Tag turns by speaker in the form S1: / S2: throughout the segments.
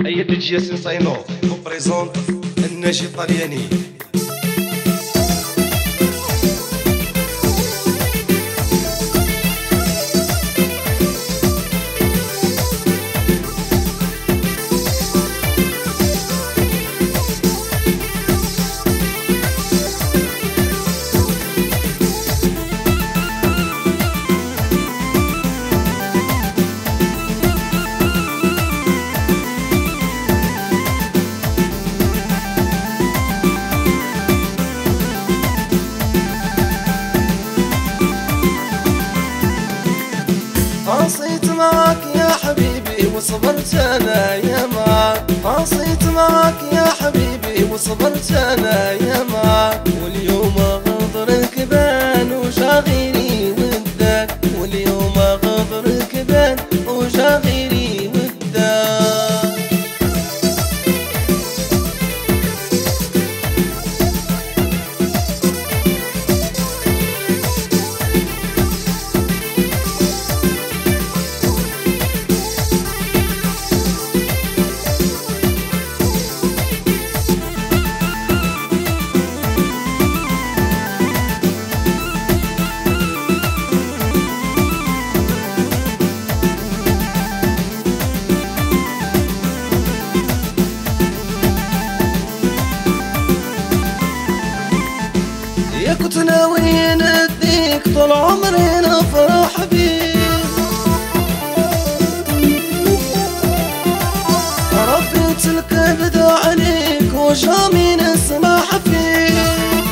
S1: أي دي جي سينو بريزونت الناجي الطلياني.
S2: قصيت معاك يا حبيبي وصبرت انا ياما، قصيت معاك يا حبيبي وصبرت انا ياما، واليوم غدرك بان وشاغلي ودك، واليوم غدرك بان وشاغلي ودك. كنت ناوي نديك طول عمري نفرح بيك، ربيت الكبد عليك وجامي نسمح فيك،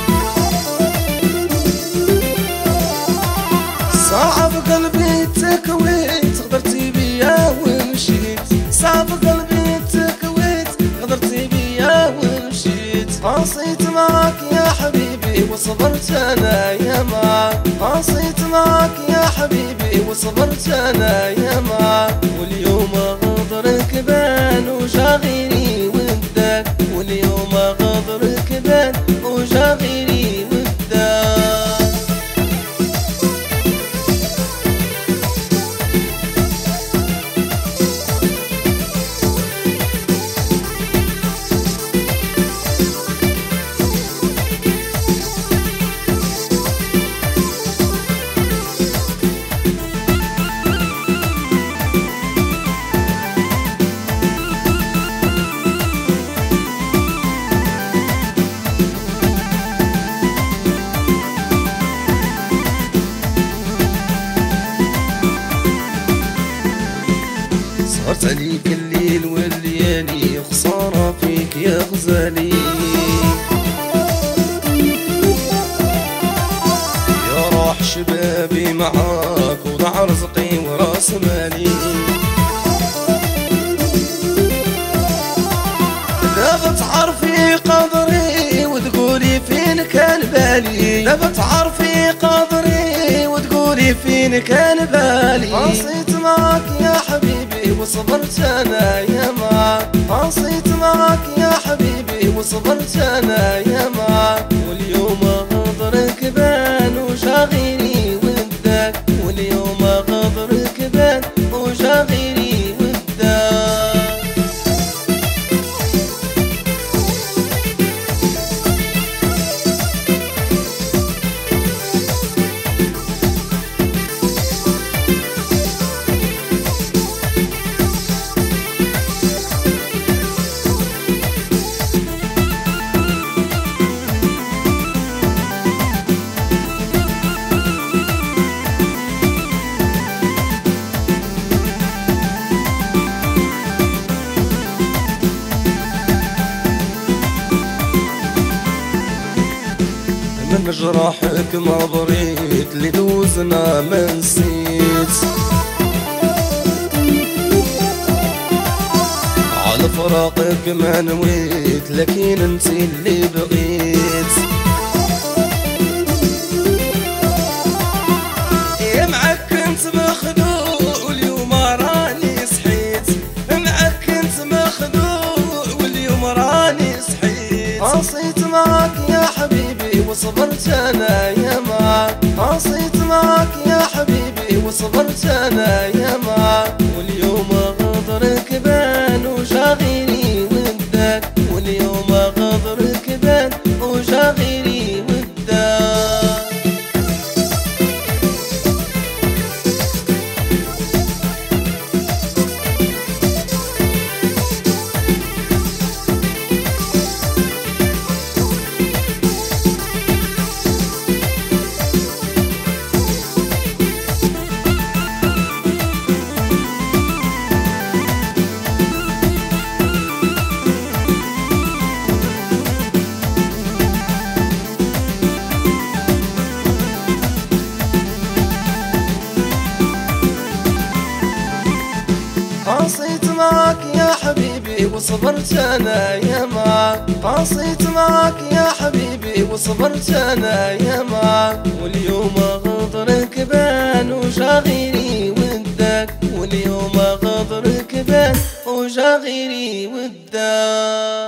S2: صعب قلبي تكويت غدرتي بيا ومشيت، صعب قلبي تكويت غدرتي بيا ومشيت. قصيت معاك يا حبيبي وصبرت انا ياما، قصيت معاك يا حبيبي وصبرت انا ياما، واليوم غدرك بان وشاغلي ودك، واليوم غدرك بان وشاغلي ودك.
S1: سهرت عليك الليل والليالي خسارة فيك يا غزالي، يا روح شبابي معاك وضع رزقي وراس مالي،
S2: لا بتعرفي قدري وتقولي فين كان بالي، لا بتعرفي قدري وتقولي فين كان بالي. قصيت معاك يا حبيبي وصبرت انا ياما، قصيت معاك يا حبيبي وصبرت انا ياما، واليوم غدرك بان وشاغلي ودك، واليوم غدرك بان وشاغلي ودك.
S1: من جراحك ما بريت اللي دوزنا ما نسيت، على فراقك ما نويت لكن انت اللي بغيت،
S2: يا معك كنت مخدوع واليوم راني صحيت، معك كنت مخدوع واليوم راني صحيت. قصيت معاك يا حبيبي وصبرت انا ياما، قصيت معاك يا حبيبي وصبرت انا ياما، واليوم غدرك بان وشاغلي
S1: واليوم غدرك بان وجا غيري وداك. قصيت معاك يا حبيبي وصبرت انا يا معاك، قصيت معاك يا حبيبي وصبرت انا يا معاك، واليوم غدرك بان وجا غيري وداك، واليوم غدرك بان وجا غيري وداك.